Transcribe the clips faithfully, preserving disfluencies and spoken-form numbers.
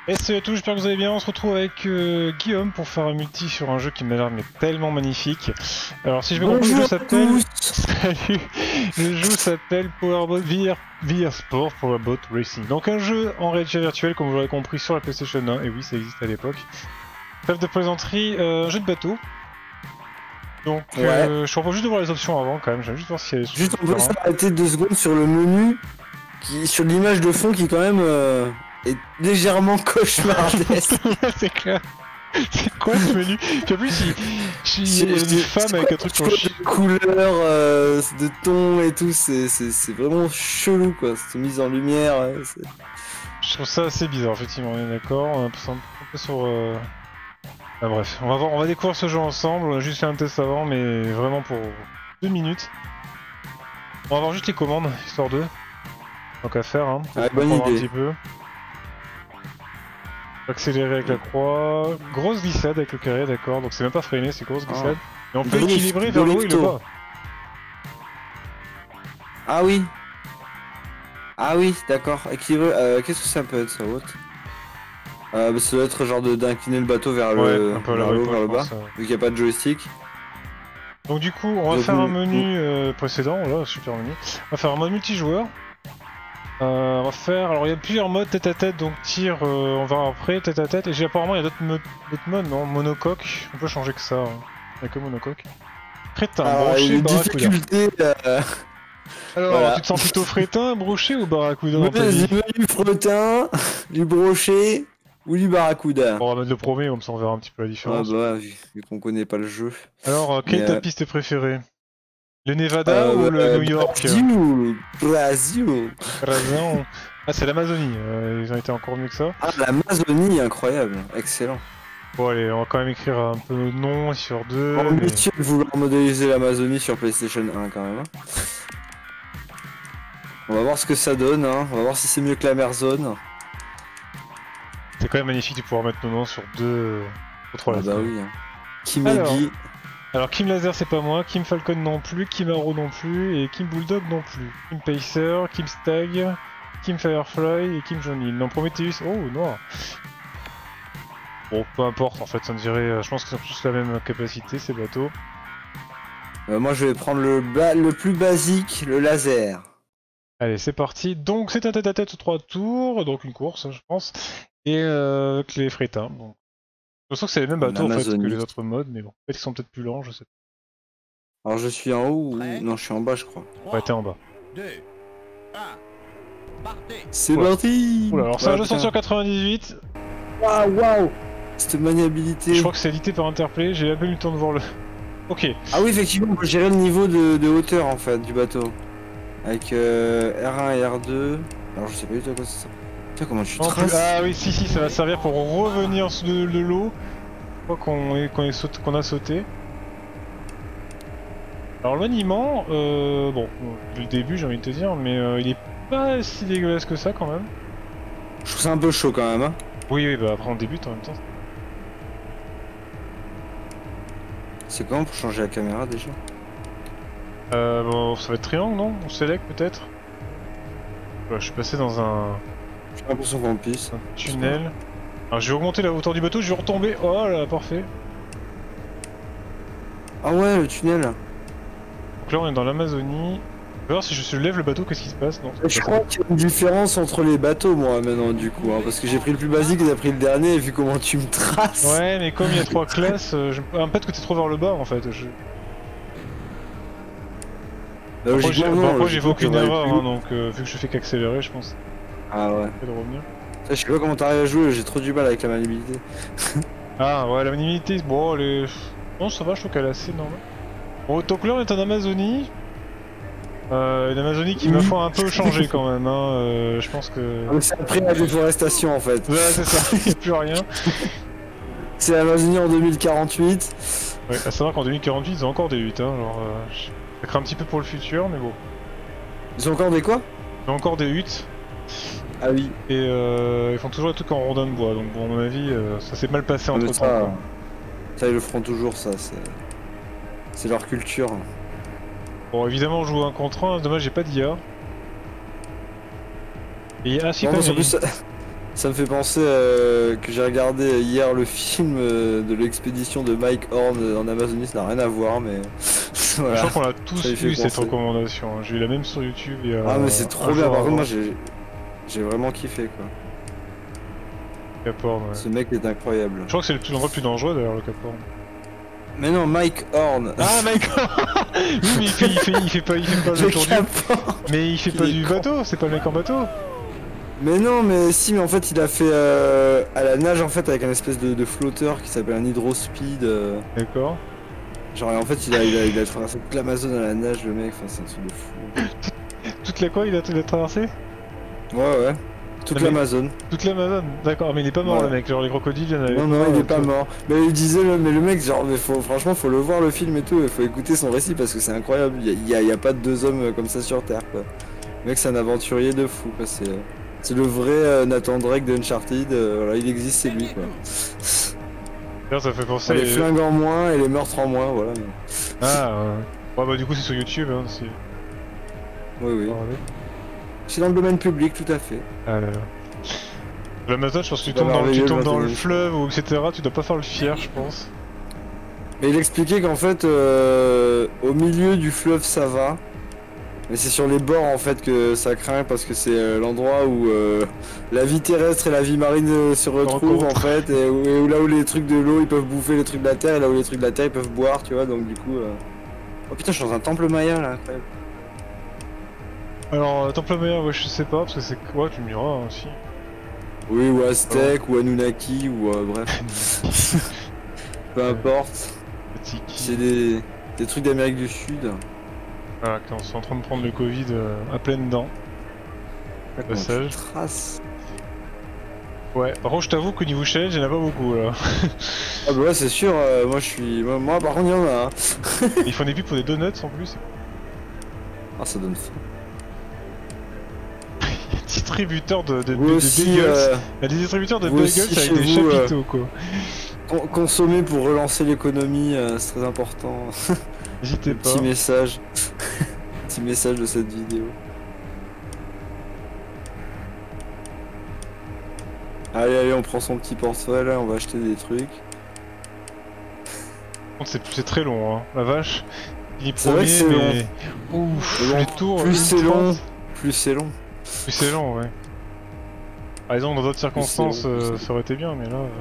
Et salut à tous, j'espère que vous allez bien. On se retrouve avec euh, Guillaume pour faire un multi sur un jeu qui m'a l'air mais tellement magnifique. Alors si je me comprends, le jeu s'appelle... Salut. Le jeu s'appelle Powerbot V R, V R Sport Powerbot Racing. Donc un jeu en réalité virtuelle, comme vous l'aurez compris, sur la PlayStation un. Et oui, ça existe à l'époque. Trêve de plaisanterie, euh, un jeu de bateau. Donc ouais. euh, je propose juste de voir les options avant quand même. J'aime juste voir s'il y a des Juste on peut s'arrêter deux secondes sur le menu, qui, sur l'image de fond qui quand même... Euh... est légèrement cauchemardesque. C'est clair. C'est quoi ce menu? Puis en plus, il, il y a des femmes avec un truc sur le chien. De couleurs, euh, de tons et tout, c'est vraiment chelou quoi. C'est mis en lumière. Je trouve ça assez bizarre, effectivement, on est d'accord. On est un peu sur. Euh... Ah, bref, on va, voir, on va découvrir ce jeu ensemble. On a juste fait un test avant, mais vraiment pour deux minutes. On va voir juste les commandes, histoire de. Donc à faire, hein. Ah, bonne idée. Un petit peu. Accélérer avec la croix, grosse glissade avec le carré, d'accord, donc c'est même pas freiné, c'est grosse glissade. Oh. Et on peut équilibrer vers le haut et le bas. Ah oui. Ah oui, d'accord, équilibrer, euh, qu'est-ce que ça peut être ça, autre euh, bah, ça doit être genre d'incliner le bateau vers ouais, le, un peu vers le haut, haut, vers le bas, ça. Vu qu'il n'y a pas de joystick. Donc du coup, on va donc, faire un menu euh, précédent, là, super menu. On va faire un mode multijoueur. Euh, on va faire, alors il y a plusieurs modes tête à tête, donc tir, euh, on verra après, tête à tête, et j'ai apparemment il y a d'autres modes, modes, non, monocoque, on peut changer que ça, hein. Il n'y a que monocoque. Crétin, alors, brochet, barracuda. Euh... Alors, voilà. Tu te sens plutôt frétin, brochet ou barracuda dans ta vie? Du fretin, du brochet ou du barracuda. Bon, on va mettre le premier, comme ça on verra un petit peu la différence. Ah bah, vu, vu qu'on connaît pas le jeu. Alors, euh, quelle est ta euh... piste préférée? Le Nevada euh, ou le euh, New York? Brésil, Brésil. Brésil. Ah, c'est l'Amazonie, euh, ils ont été encore mieux que ça. Ah, l'Amazonie, incroyable, excellent. Bon, allez, on va quand même écrire un peu nos noms sur deux. On mais... est de vouloir modéliser l'Amazonie sur PlayStation un quand même. On va voir ce que ça donne, hein. On va voir si c'est mieux que la mer zone. C'est quand même magnifique de pouvoir mettre nos noms sur deux. Trois ah bah oui. Hein. Kim alors... Eggy. Alors Kim Laser c'est pas moi, Kim Falcon non plus, Kim Arrow non plus, et Kim Bulldog non plus. Kim Pacer, Kim Stag, Kim Firefly et Kim Johnny. Non, Prometheus, oh noir. Bon, peu importe en fait, ça me dirait, je pense qu'ils ont tous la même capacité ces bateaux. Euh, moi je vais prendre le, le plus basique, le laser. Allez, c'est parti. Donc c'est un tête à tête trois tours, donc une course je pense, et euh, avec les frétins. Donc. Je sens que c'est les mêmes bateaux en fait que les autres modes, mais bon, peut-être qu'ils sont peut-être plus lents, je sais pas. Alors je suis en haut ou... Non, je suis en bas je crois. Ouais, t'es en bas. C'est parti. Oula, alors c'est un jeu sorti en quatre-vingt-dix-huit. Waouh, waouh. Cette maniabilité. Je crois que c'est édité par Interplay, j'ai à peine eu le temps de voir le... Ok. Ah oui, effectivement, on peut gérer le niveau de, de hauteur en fait du bateau. Avec euh, R un et R deux. Alors je sais pas du tout à quoi ça sert. Comment tu traces? Ah oui, si, si, ça va servir pour revenir de, de l'eau. Quoi qu'on qu'on qu'on a sauté. Alors le maniement, euh, bon, le début j'ai envie de te dire, mais euh, il est pas si dégueulasse que ça quand même. Je trouve ça un peu chaud quand même, hein. Oui, oui, bah après on débute en même temps. C'est comment pour changer la caméra déjà? Euh, bon, ça va être triangle, non? On select peut-être? Ouais, je suis passé dans un... J'ai l'impression qu'on pisse. Un tunnel. Alors j'ai augmenté la hauteur du bateau, je vais retomber. Oh là, parfait. Ah ouais, le tunnel. Donc là on est dans l'Amazonie. Je vais voir si je lève le bateau, qu'est-ce qui se passe? Non, je crois qu'il y a une différence entre les bateaux moi maintenant du coup, hein, parce que j'ai pris le plus basique et t'as pris le dernier et vu comment tu me traces. Ouais, mais comme il y a trois classes, euh, je... ah, peut-être que t'es trop vers le bas en fait. Je... Bah, après j'ai bon, fait aucune erreur, hein, donc euh, vu que je fais qu'accélérer, je pense. Ah ouais. De revenir. Ça, je sais pas comment t'arrives à jouer, j'ai trop du mal avec la maniabilité. Ah ouais, la maniabilité, bon, elle est... Non, ça va, je trouve qu'elle est assez normale. Bon, donc là on est en Amazonie. Euh, une Amazonie qui me faut un peu changer quand même, hein. Euh, je pense que... C'est après la déforestation en fait. Ouais, c'est ça, il n'y a plus rien. C'est l'Amazonie en deux mille quarante-huit. Ouais, à savoir qu'en deux mille quarante-huit, ils ont encore des huit, hein, genre... Euh, ça craint un petit peu pour le futur, mais bon. Ils ont encore des quoi? Ils ont encore des huit. Ah oui. Et euh, ils font toujours des trucs en rondin de bois, donc bon, à mon avis, euh, ça s'est mal passé entre ça, temps. Ça, ils le feront toujours, ça, c'est... C'est leur culture. Bon, évidemment, on joue un contre un, dommage, j'ai pas d'I A. Et ah, si, non, quand non, même. Ça... Ça me fait penser euh, que j'ai regardé hier le film euh, de l'expédition de Mike Horn en Amazonie, ça n'a rien à voir, mais voilà. Je crois qu'on a tous eu cette recommandation, hein. J'ai eu la même sur YouTube. Et, euh, ah mais c'est trop bien, par contre moi j'ai j'ai vraiment kiffé quoi. Cap Horn, ouais. Ce mec est incroyable. Je crois que c'est l'endroit le plus dangereux d'ailleurs, le Cap Horn. Mais non, Mike Horn. Ah Mike Horn. Oui mais il fait, il fait, il fait pas, il fait pas le, le tour du... Mais il fait il pas du con. Bateau, c'est pas le mec en bateau. Mais non, mais si, mais en fait il a fait euh, à la nage en fait avec un espèce de, de flotteur qui s'appelle un hydrospeed. Euh... D'accord. Genre en fait il a, il a, il a traversé toute l'Amazon à la nage le mec, enfin c'est un truc de fou. Toute la quoi il a, il a traversé? Ouais ouais. Toute l'Amazon. Toute l'Amazon, d'accord, mais il est pas mort ouais. Le mec, genre les crocodiles il y en avait. Non non il est pas mort. Mais il disait le, mais le mec genre mais faut, franchement faut le voir le film et tout, il faut écouter son récit parce que c'est incroyable, il y, a, il y a pas de deux hommes comme ça sur Terre quoi. Le mec c'est un aventurier de fou quoi, c'est... C'est le vrai euh, Nathan Drake de Uncharted, euh, voilà, il existe, c'est lui quoi. D'ailleurs ça fait penser... Les flingues en moins et les meurtres en moins, voilà. Mais... Ah ouais. Ouais bah du coup c'est sur YouTube hein, c'est... Oui oui. C'est dans le domaine public tout à fait. Ah là là. L'Amazon je pense que tu tombes dans, le, tu tombes dans le fleuve ou et cetera, tu dois pas faire le fier je pense. Mais il expliquait qu'en fait, euh, au milieu du fleuve ça va. Mais c'est sur les bords en fait que ça craint parce que c'est euh, l'endroit où euh, la vie terrestre et la vie marine euh, se retrouvent en fait et où, et où là où les trucs de l'eau ils peuvent bouffer les trucs de la terre et là où les trucs de la terre ils peuvent boire tu vois donc du coup euh... oh putain je suis dans un temple maya là incroyable. Alors euh, temple maya ouais je sais pas parce que c'est quoi tu me diras hein, aussi. Oui ou aztèque oh. Ou Anunnaki ou euh, bref. Peu importe. C'est des, des trucs d'Amérique du Sud. Voilà, on est en train de prendre le Covid euh, à pleines dents. Passage. Trace. Ouais, par contre je t'avoue qu'au niveau challenge, il n'y en a pas beaucoup là. Ah bah ouais c'est sûr, euh, moi je suis... Moi, moi par contre il y en a hein. Ils font des pubs pour des donuts en plus. Ah ça donne faim. Il y a des distributeurs de, de, de, aussi, de bagels. Euh... Il y a des distributeurs de bagels avec des vous, chapiteaux euh... quoi. Consommer pour relancer l'économie, euh, c'est très important. N'hésitez pas. Petit message. Petit message de cette vidéo. Allez, allez, on prend son petit portefeuille là, on va acheter des trucs. C'est très long, hein, la vache. Il est premier, c'est mais... long. Ouf, les tours, plus c'est long, plus c'est long. Plus c'est long, ouais. Par exemple, dans d'autres circonstances, euh, ça aurait été bien, mais là...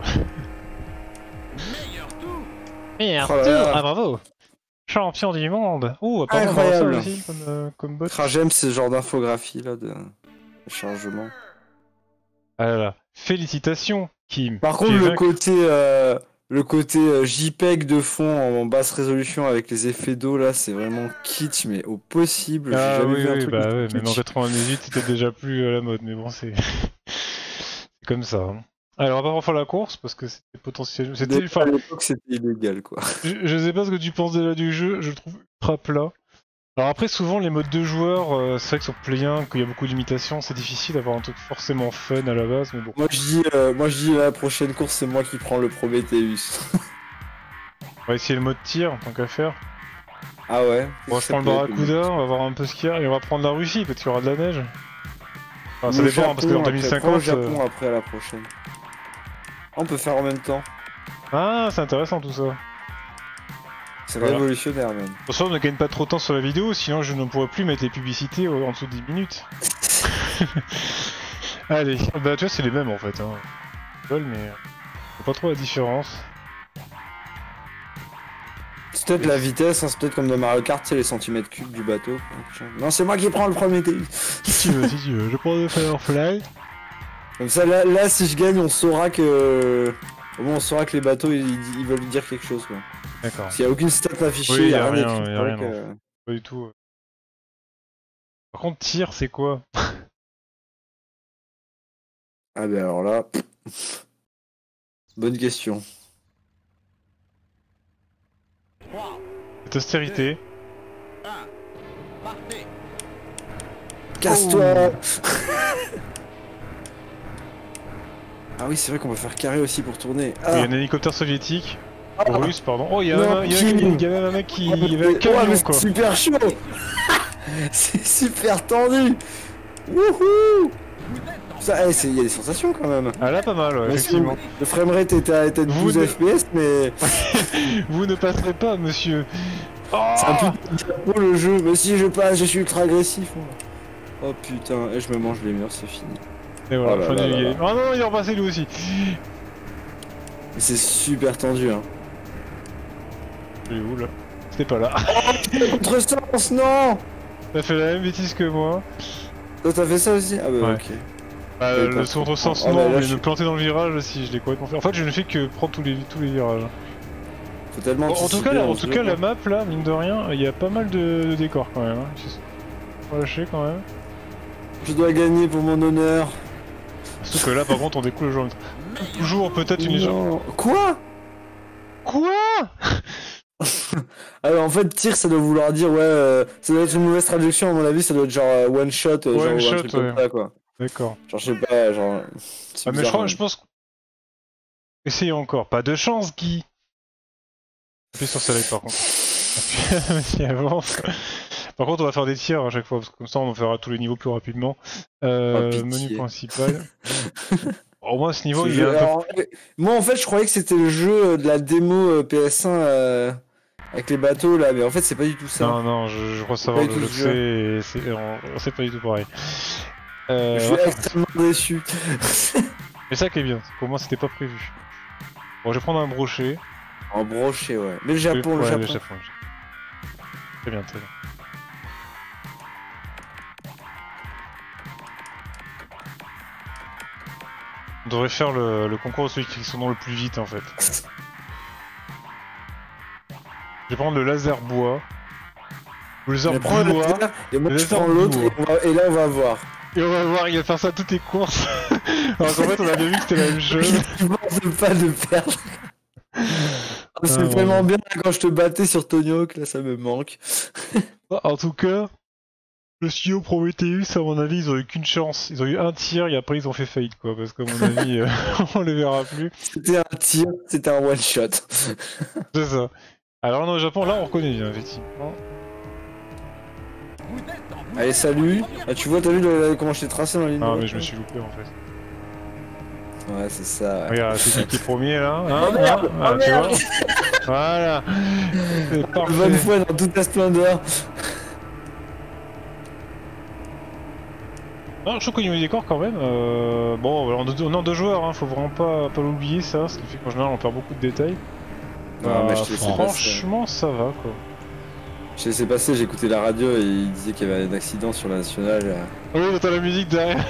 Meilleur tour, ah bravo. Champion du monde. Ouh, apparemment incroyable ça aussi comme, euh, comme bot. Ah, j'aime ce genre d'infographie là de... de chargement. Ah là là. Félicitations Kim. Par contre le côté, euh, le côté euh, JPEG de fond en basse résolution avec les effets d'eau là c'est vraiment kitsch mais au possible. Ah jamais oui, vu un oui truc bah ouais, même en quatre-vingt-dix-huit c'était déjà plus à la mode mais bon c'est comme ça. Hein. Alors on va pas refaire la course parce que c'était potentiellement... C'était enfin... À l'époque c'était illégal quoi. Je, je sais pas ce que tu penses déjà du jeu, je le trouve ultra plat. Alors après souvent les modes de joueurs, euh, c'est vrai que sur Play un, qu'il y a beaucoup d'imitations, c'est difficile d'avoir un truc forcément fun à la base mais bon. Moi je dis, euh, moi je dis la prochaine course c'est moi qui prends le Prometheus. On va essayer le mode tir tant qu'à faire. Ah ouais. Bon je prends le Barracuda, on va voir un peu ce qu'il y a et on va prendre la Russie peut-être qu'il y aura de la neige. Enfin, ça dépend hein, parce que en deux mille cinquante... Après, le Japon euh... après à la prochaine. On peut faire en même temps. Ah, c'est intéressant tout ça. C'est voilà. Révolutionnaire même. Pour ça, on ne gagne pas trop de temps sur la vidéo, sinon je ne pourrais plus mettre les publicités en dessous de dix minutes. Allez, bah tu vois, c'est les mêmes en fait. Hein. Mais je vois pas trop la différence. C'est peut-être la vitesse, hein, c'est peut-être comme dans Mario Kart, c'est les centimètres cubes du bateau. Non, c'est moi qui prends le premier T. Si tu veux, si tu veux, je prends le Firefly. Comme ça, là, là, si je gagne, on saura que... Bon, on saura que les bateaux, ils, ils veulent dire quelque chose, quoi. D'accord. S'il n'y a aucune stat affichée, il oui, n'y a, a rien rien, écrit. Y a rien que... Pas du tout. Par contre, tir, c'est quoi? Ah ben alors là... Bonne question. Cette austérité. Casse-toi. Ah oui, c'est vrai qu'on peut faire carré aussi pour tourner. Ah. Il y a un hélicoptère soviétique. Ah. Russe, pardon. Oh, il y, y, y, y a même un mec qui... Il y avait un camion, oh, quoi. C'est super chaud. C'est super tendu. Wouhou. ça, il hey, y a des sensations quand même. Ah là, pas mal, ouais, effectivement. Le framerate était à, était à douze ne... F P S, mais... Vous ne passerez pas, monsieur. Oh, c'est un peu pour le jeu, mais si je passe, je suis ultra agressif. Oh putain, et je me mange les murs, c'est fini. Et voilà, oh fin là du là game. là. Oh non, il est repassé lui aussi. C'est super tendu, hein. Il est où là? C'était pas là. Oh, contresens, non! T'as fait la même bêtise que moi. Toi t'as fait ça aussi? Ah bah ouais. ok. Bah, oui, le contresens oh, non, là, mais je... me planter dans le virage si je l'ai complètement fait. En fait je ne fais que prendre tous les, tous les virages. Faut tellement en tout cas, là, en tout cas la map là, mine de rien, il y a pas mal de, de décors quand même. Hein. Faut lâcher quand même. Je dois gagner pour mon honneur. Surtout que là par contre on découle le jeu. Toujours peut-être une légende. Quoi? Quoi? Alors en fait tir ça doit vouloir dire ouais euh, ça doit être une mauvaise traduction à mon avis, ça doit être genre euh, one shot euh, one genre shot, un truc ouais. comme ça quoi. D'accord. Genre je sais pas genre ah mais je crois je pense essayons encore, pas de chance Guy. Appuie sur select par contre. Vas-y avance. Par contre on va faire des tirs à chaque fois parce que comme ça on fera tous les niveaux plus rapidement. Euh, oh, menu principal. Au moins ce niveau ce il jeu, est un alors, peu... Moi en fait je croyais que c'était le jeu de la démo P S un euh, avec les bateaux là, mais en fait c'est pas du tout ça. Non non je, je crois savoir le jeu, c'est c'est pas du tout pareil. Euh, je suis extrêmement déçu. Mais ça qui est bien, pour moi c'était pas prévu. Bon je vais prendre un brochet. Un brochet ouais. Mais le Japon, ouais, le Japon. Le Japon. Très bien, très bien. On devrait faire le, le concours de celui qui sont dans le plus vite en fait. Je vais prendre le laser bois. Le laser mais bois. Le laser, et moi je prends l'autre et, et là on va voir. Et on va voir, il va faire ça à toutes les courses. Alors qu'en fait on avait vu que c'était la même chose. Je pense pas de perdre. Oh, c'est ah, vraiment ouais. bien quand je te battais sur Tony Hawk, là ça me manque. En tout cas, le studio Prometheus, à mon avis, ils ont eu qu'une chance. Ils ont eu un tir et après ils ont fait faillite quoi, parce qu'à mon avis, euh, on les verra plus. C'était un tir, c'était un one shot. C'est ça. Alors non, au Japon, là on reconnaît bien, effectivement. Allez, salut. Ah, tu vois, t'as vu le, comment je t'ai tracé dans la ligne? Ah, mais je me suis loupé en fait. Ouais, c'est ça. Ouais. Regarde, c'est qui est premier là. Hein, oh merde, ah, oh tu merde. vois. Voilà. C'est parfait. Bonne fois dans toute la splendeur. Non, je trouve qu'au niveau des décors quand même, euh, bon, on est en deux joueurs, hein, faut vraiment pas, pas l'oublier ça, ce qui fait qu'en général on perd beaucoup de détails. Non, euh, mais je franchement, passer. ça va quoi. Je laissé passer, j'ai écouté la radio et il disait qu'il y avait un accident sur la nationale. Oui, t'entends la musique derrière.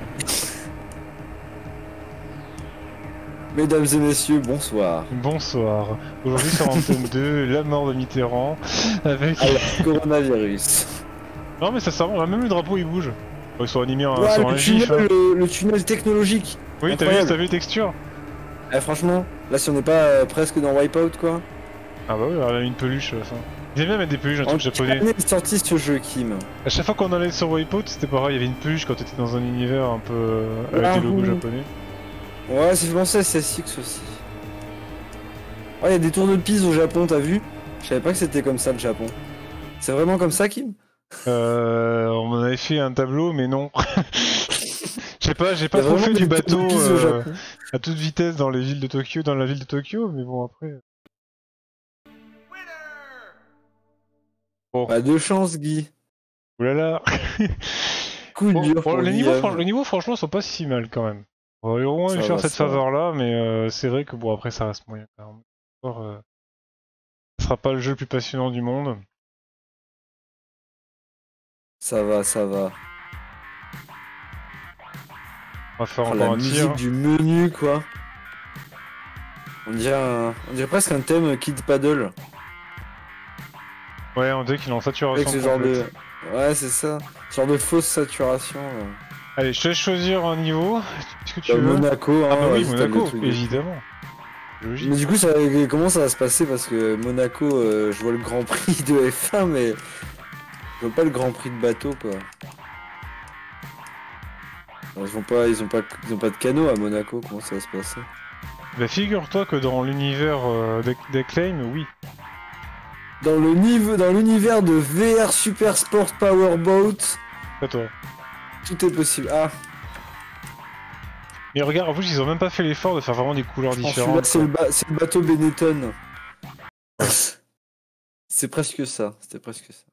Mesdames et messieurs, bonsoir. Bonsoir. Aujourd'hui sur Antenne deux, la mort de Mitterrand avec... Alors, coronavirus. Non mais ça sert, même le drapeau il bouge. Ils sont animés en ouais, sur le, un tunnel, gif, hein. le, le tunnel technologique. Oui, t'as vu, t'as vu les textures. Eh, franchement, là si on n'est pas euh, presque dans Wipeout quoi. Ah bah oui, elle a une peluche ça. Ils aiment bien mettre des peluches, un truc japonais. On est sorti ce jeu, Kim. À chaque fois qu'on allait sur Wipeout, c'était pareil, il y avait une peluche quand t'étais dans un univers un peu euh, avec ah, des logos oui. japonais. Ouais, c'est pensé à S S X aussi. Oh, il y a des tours de piste au Japon, t'as vu? Je savais pas que c'était comme ça le Japon. C'est vraiment comme ça, Kim? Euh, on en avait fait un tableau, mais non. Je sais pas, j'ai pas trop fait du bateau euh, à toute vitesse dans les villes de Tokyo, dans la ville de Tokyo, mais bon après. Bon. Pas de chance, Guy. Oulala. Coup bon, dur. Bon, le, niveau, le niveau, franchement, sont pas si mal quand même. On va au moins lui faire cette faveur-là, mais euh, c'est vrai que bon après ça reste moyen quand même. Euh, ce sera pas le jeu le plus passionnant du monde. Ça va, ça va. On va faire oh, encore la un musique tir. Du menu quoi. On dirait, un... on dirait presque un thème Kid Paddle. Ouais, on dirait qu'il est en saturation. Avec ce genre de... Ouais, c'est ça. Ce genre de fausse saturation. Ouais. Allez, je te laisse choisir un niveau. Qu'est-ce que tu bah, veux? Monaco, hein, ah bah oui, ouais, Monaco, évidemment. Logique. Mais du coup, ça, comment ça va se passer? Parce que Monaco, euh, je vois le Grand Prix de F un, mais je vois pas le Grand Prix de bateau, quoi. Alors, ils, vont pas, ils, ont pas, ils ont pas de canot à Monaco, comment ça va se passer? Bah figure-toi que dans l'univers euh, d'Acclaim, oui. Dans le niveau, dans l'univers de V R Super Sport Powerboat, à toi. Tout est possible. Ah. Mais regarde, en plus, ils ont même pas fait l'effort de faire vraiment des couleurs différentes. C'est le, ba le bateau Benetton. C'est presque ça. C'était presque ça.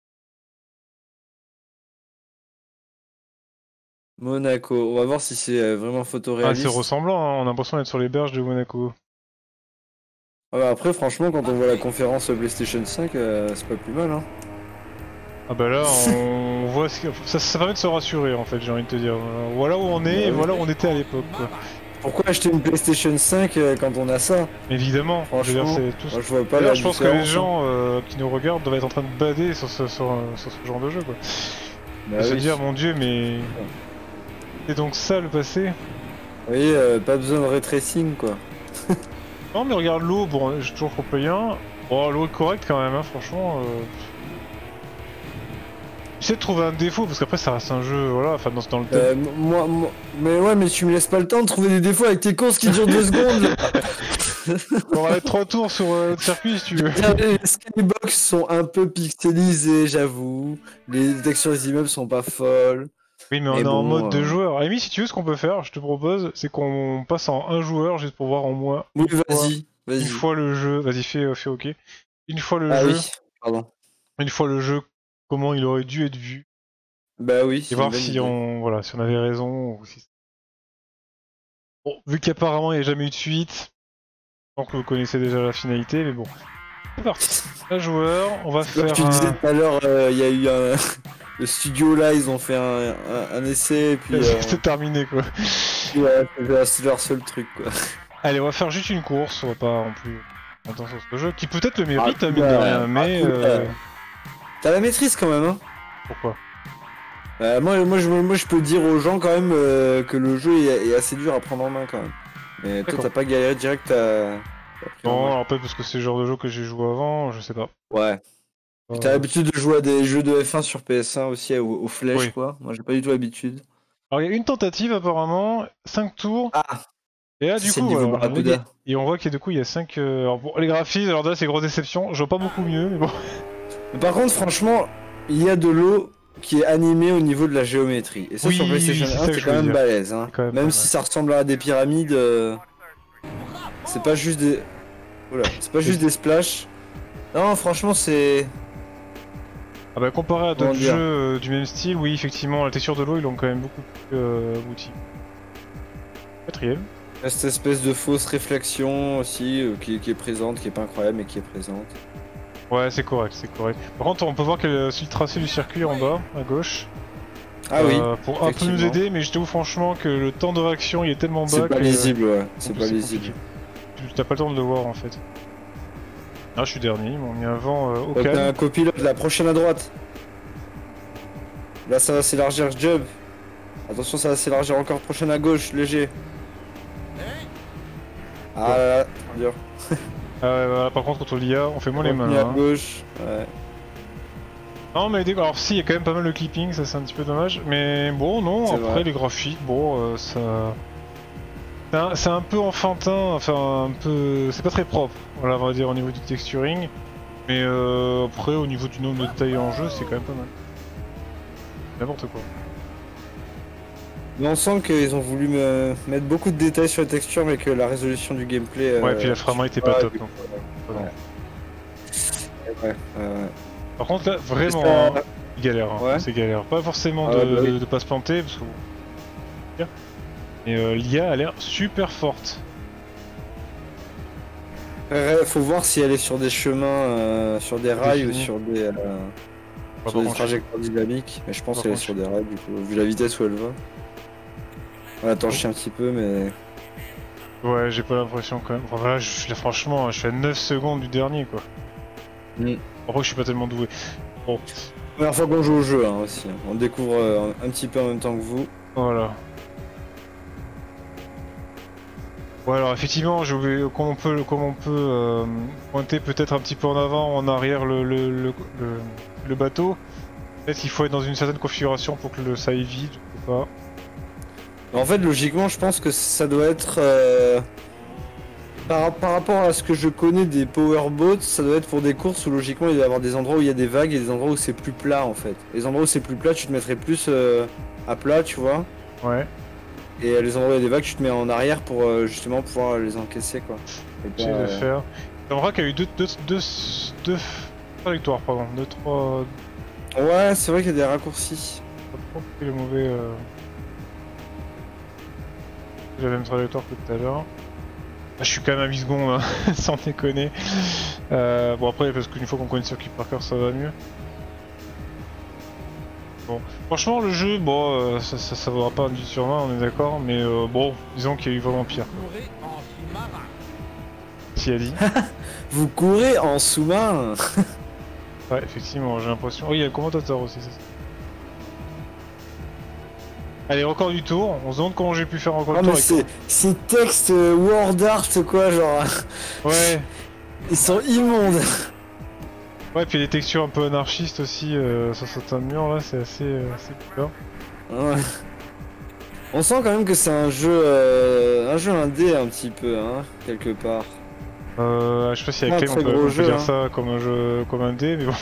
Monaco. On va voir si c'est vraiment photoréaliste. Ah, c'est ressemblant, hein. On a l'impression d'être sur les berges de Monaco. Ah bah après, franchement, quand on voit la conférence PlayStation cinq, euh, c'est pas plus mal, hein. Ah bah là, on voit ce que... ça, ça permet de se rassurer, en fait, j'ai envie de te dire. Voilà où on est, bah, et voilà où on était à l'époque, quoi. Pourquoi acheter une PlayStation cinq euh, quand on a ça? Évidemment, franchement, c'est tout... moi, je vois pas la je pense que les gens euh, qui nous regardent doivent être en train de bader sur ce, sur, sur ce genre de jeu, quoi. Bah, se oui. dire, mon dieu, mais... C'est donc ça, le passé? Oui, euh, pas besoin de ray tracing, quoi. Non, mais regarde l'eau, bon, j'ai toujours compris un. Oh, l'eau est correcte, quand même, hein, franchement... Euh... J'essaie de trouver un défaut parce qu'après ça reste un jeu, voilà, enfin dans, dans le thème. Euh, moi, moi, mais ouais, mais tu me laisses pas le temps de trouver des défauts avec tes courses qui durent deux secondes. On va aller trois tours sur euh, le circuit si tu veux. Les skybox sont un peu pixelisés, j'avoue. Les textures des immeubles sont pas folles. Oui, mais on est bon, en mode euh... de joueur. Amy, si tu veux, ce qu'on peut faire, je te propose, c'est qu'on passe en un joueur juste pour voir en moins. Oui, vas-y, vas-y. Une fois le jeu, vas-y, fais, fais OK. Une fois le ah, jeu. Oui, pardon. Une fois le jeu. Comment il aurait dû être vu. Bah oui. Et voir si idée. on, voilà, si on avait raison ou si. Bon, vu qu'apparemment il n'y a jamais eu de suite, je pense que vous connaissez déjà la finalité, mais bon. C'est parti. Un joueur, on va faire. Comme tu un... disais tout à l'heure, il euh, y a eu un. Le studio là, ils ont fait un, un, un essai et puis. Euh... C'est terminé quoi. Ouais, c'est leur seul truc quoi. Allez, on va faire juste une course, on va pas en plus. Attention sur ce jeu, qui peut-être le mérite, ah, mine de rien, rien, mais. Ah, euh... T'as la maîtrise quand même, hein. Pourquoi euh, moi, moi, je, moi, je peux dire aux gens quand même euh, que le jeu est, est assez dur à prendre en main quand même. Mais toi, t'as pas galéré direct à. Non, alors peut-être parce que c'est le genre de jeu que j'ai joué avant, je sais pas. Ouais. Euh... T'as l'habitude de jouer à des jeux de F un sur P S un aussi, aux, aux flèches, oui. quoi. Moi, j'ai pas du tout l'habitude. Alors, il y a une tentative apparemment, cinq tours. Ah Et là, du coup, alors, et on voit qu'il y a du coup, il y a cinq. Euh... Alors, bon, les graphismes, alors là, c'est grosse déception. Je vois pas beaucoup mieux, mais bon. Mais par contre, franchement, il y a de l'eau qui est animée au niveau de la géométrie. Et ça, oui, sur PlayStation un, c'est quand même balèze. Hein. Quand même, même si ça ressemble à des pyramides, euh... c'est pas juste des. Oula, c'est pas juste des splashs. Non, franchement, c'est. Ah bah, comparé à d'autres jeux euh, du même style, oui, effectivement, la texture de l'eau, ils l'ont quand même beaucoup plus euh, abouti. Quatrième. Cette espèce de fausse réflexion aussi, euh, qui, qui est présente, qui est pas incroyable, mais qui est présente. Ouais, c'est correct, c'est correct. Par contre, on peut voir qu'il y a le tracé du circuit en bas, à gauche. Ah euh, oui. Pour un peu nous aider, mais je t'avoue franchement que le temps de réaction il est tellement bas. C'est pas que... lisible, ouais. C'est pas lisible. T'as pas le temps de le voir en fait. Ah, je suis dernier, ils m'ont mis un vent euh, au calme. T'as un copilote, la prochaine à droite. Là, ça va s'élargir, jump. Attention, ça va s'élargir encore, prochaine à gauche, léger. Ah là là, dur. Ah ouais, voilà, par contre, contre l'I A, on fait moins les mains. à hein. gauche, ouais. Non, mais alors si, il y a quand même pas mal de clipping, ça c'est un petit peu dommage. Mais bon, non, après vrai. les graphiques, bon, euh, ça. C'est un, un peu enfantin, enfin un peu. C'est pas très propre, voilà, on va dire, au niveau du texturing. Mais euh, après, au niveau du nombre de détails en jeu, c'est quand même pas mal. N'importe quoi. Mais on sent qu'ils ont voulu me mettre beaucoup de détails sur les textures, mais que la résolution du gameplay. Ouais, euh, et puis la framerate était pas top. Donc. Ouais. Ouais, ouais, ouais. Par contre, là, vraiment, hein, c'est galère. Hein, ouais. C'est galère. Pas forcément de, ah, bah oui. de, de pas se planter, parce que. Mais euh, l'I A a l'air super forte. Ouais, faut voir si elle est sur des chemins, euh, sur des rails ou sur des. Euh... Sur des trajectoires dynamiques, mais je pense qu'elle est sur des rails du coup, vu la vitesse où elle va. On attend chier un petit peu, mais. Ouais, j'ai pas l'impression quand même. Enfin, voilà, je, là, franchement, je suis à neuf secondes du dernier quoi. Mm. Après, je suis pas tellement doué. Bon. Première fois qu'on joue au jeu hein, aussi. On découvre euh, un petit peu en même temps que vous. Voilà. Ouais, alors effectivement, je vais, comme on peut, comme on peut euh, pointer peut-être un petit peu en avant, en arrière le, le, le, le, le bateau. Peut-être qu'il faut être dans une certaine configuration pour que le, ça aille vite, je sais pas. En fait, logiquement, je pense que ça doit être... Euh, par, par rapport à ce que je connais des powerboats, ça doit être pour des courses où logiquement il doit y avoir des endroits où il y a des vagues et des endroits où c'est plus plat en fait. Les endroits où c'est plus plat, tu te mettrais plus euh, à plat, tu vois. Ouais. et euh, les endroits où il y a des vagues, tu te mets en arrière pour euh, justement pouvoir les encaisser quoi. J'essaie de faire. J'aimerais qu'il y a eu deux, deux, deux, deux trajectoires, pardon, deux, trois. Ouais, c'est vrai qu'il y a des raccourcis. Pas trop le mauvais. Euh... J'ai la même trajectoire que tout à l'heure. Ah, je suis quand même à huit secondes, hein, sans déconner. Euh, bon, après, parce qu'une fois qu'on connaît le circuit par cœur, ça va mieux. Bon, franchement, le jeu, bon, euh, ça, ça, ça vaudra pas un dix sur vingt, on est d'accord, mais euh, bon, disons qu'il y a eu vraiment pire. Qui a dit. Vous courez en sous-marin. Ouais, effectivement, j'ai l'impression. Oh, il y a le commentateur aussi, c'est ça. Allez, record du tour, on se demande comment j'ai pu faire un record Ah, du tour. mais c'est ces textes euh, word art quoi, genre. Ouais. Ils sont immondes. Ouais, puis les textures un peu anarchistes aussi euh, sur certains murs là, c'est assez, euh, assez bizarre. Ouais. On sent quand même que c'est un jeu, euh, un jeu indé un petit peu, hein, quelque part. Euh, je sais pas si avec Clem on peut, on peut jeu, dire hein. Ça comme un jeu, comme un dé, mais bon.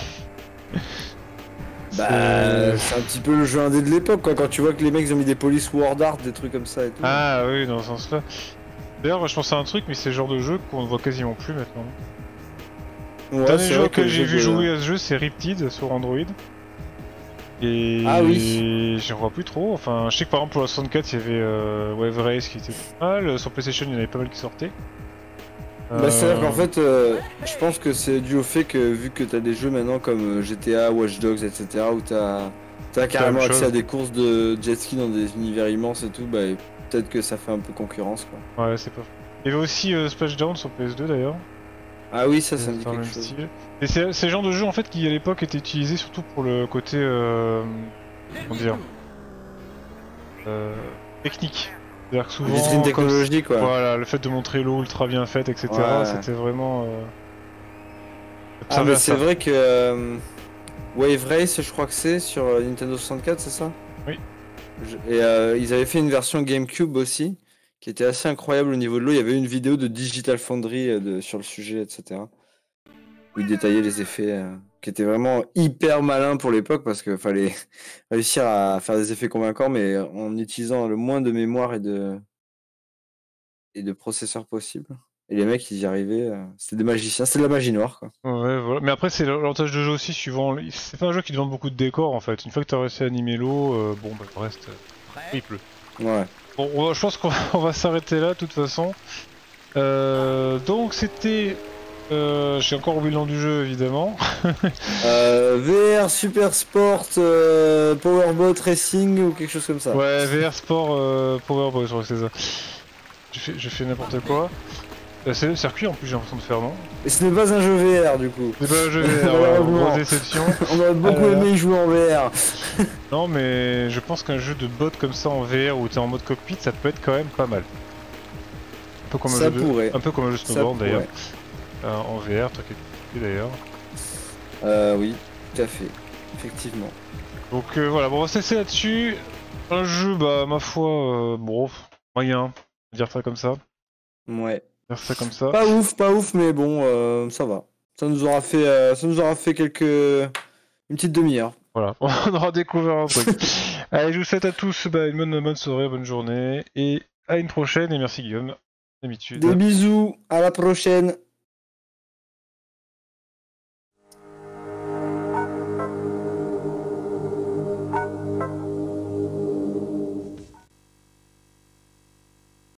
Bah, c'est un petit peu le jeu indé de l'époque, quoi, quand tu vois que les mecs ont mis des polices word art, des trucs comme ça et tout. Ah oui, dans ce sens-là. D'ailleurs, je pense à un truc, mais c'est le genre de jeu qu'on ne voit quasiment plus maintenant. Ouais, le dernier jeu que j'ai vu de... jouer à ce jeu, c'est Riptide sur Android. Et ah oui. J'en vois plus trop. Enfin, je sais que par exemple pour la soixante-quatre, il y avait euh, Wave Race qui était pas mal. Sur PlayStation, il y en avait pas mal qui sortaient. Bah, euh... c'est-à-dire qu'en fait, euh, je pense que c'est dû au fait que vu que t'as des jeux maintenant comme G T A, Watch Dogs, et cetera, où t'as as carrément accès chose. à des courses de jet ski dans des univers immenses et tout, bah peut-être que ça fait un peu concurrence quoi. Ouais, c'est pas. Il y avait aussi euh, Splashdown sur P S deux d'ailleurs. Ah oui, ça, ça me dit quelque chose. Style. Et c'est le genre de jeu en fait qui à l'époque était utilisé surtout pour le côté euh, comment dire euh, technique. C'est-à-dire que souvent, vitrine technologique, quoi. Voilà, le fait de montrer l'eau ultra bien faite, et cetera. Ouais. C'était vraiment. Euh... Ah mais c'est vrai que euh, Wave Race, je crois que c'est sur Nintendo soixante-quatre, c'est ça? Oui. Et euh, ils avaient fait une version GameCube aussi, qui était assez incroyable au niveau de l'eau. Il y avait une vidéo de Digital Foundry euh, de, sur le sujet, et cetera. Où ils détaillaient les effets, euh, qui étaient vraiment hyper malins pour l'époque, parce qu'il fallait réussir à faire des effets convaincants, mais en utilisant le moins de mémoire et de, et de processeurs possible. Et les mecs, ils y arrivaient, euh, c'était des magiciens, c'était de la magie noire, quoi. Ouais, voilà. Mais après, c'est l'avantage de jeu aussi, suivant. C'est pas un jeu qui demande beaucoup de décors, en fait. Une fois que t'as réussi à animer l'eau, euh, bon, bah, le reste, euh, il pleut. Ouais. Bon, on va, je pense qu'on va, va s'arrêter là, de toute façon. Euh, donc, c'était. Euh, J'ai encore oublié le nom du jeu, évidemment. euh, V R Super Sport euh, Powerbot Racing ou quelque chose comme ça. Ouais, V R Sport euh, Powerbot, je crois que c'est ça. Je fais, je fais n'importe quoi. Euh, c'est le circuit en plus, j'ai l'impression de faire, non? Et ce n'est pas un jeu V R du coup. C'est pas un jeu V R, ouais, grosse déception. On aurait beaucoup euh... aimé y jouer en V R. Non, mais je pense qu'un jeu de bot comme ça en V R où t'es en mode cockpit, ça peut être quand même pas mal. Un peu comme un, ça jeu, pourrait. De... Un peu comme un jeu snowboard d'ailleurs. Euh, en V R, toi qui es d'ailleurs. Euh, oui, tout à fait. Effectivement. Donc euh, voilà, bon, on va se laisser là-dessus. Un jeu, bah, ma foi, euh, bon, moyen, on va dire ça comme ça. Ouais. Dire ça comme ça. Pas ouf, pas ouf, mais bon, euh, ça va. Ça nous aura fait, euh, ça nous aura fait quelques, une petite demi-heure. Voilà, on aura découvert un truc. Allez, je vous souhaite à tous bah, une bonne, bonne soirée, bonne journée, et à une prochaine, et merci Guillaume, d'habitude. Des bisous, à la prochaine.